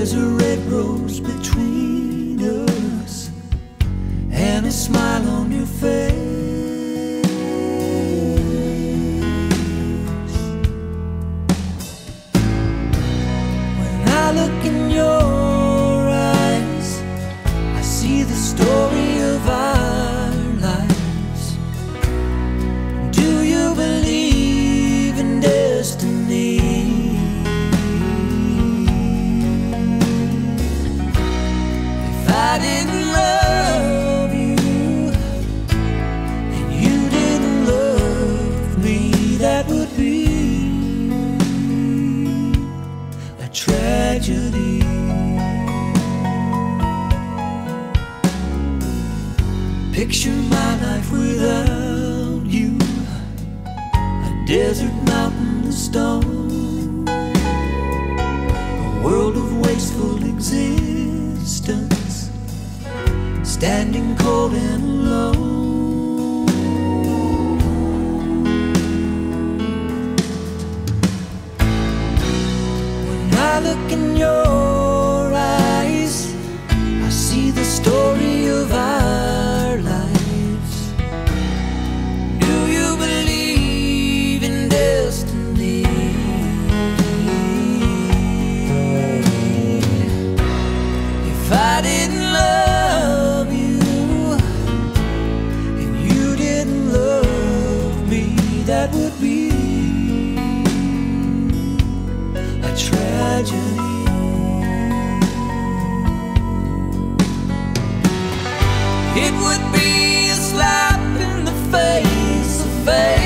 there's a red rose between us and a smile on your face. When I look in your eyes, I see the story of our lives. Do you believe in destiny? If I didn't love you and you didn't love me, that would be a tragedy. Picture my life without you, a desert mountain of stone, a world of wasteful existence, standing cold and alone. When I look in your eyes, I see the story of our lives. Do you believe in destiny? If I didn't love you and you didn't love me, that would be a tragedy. It would be a slap in the face of fate.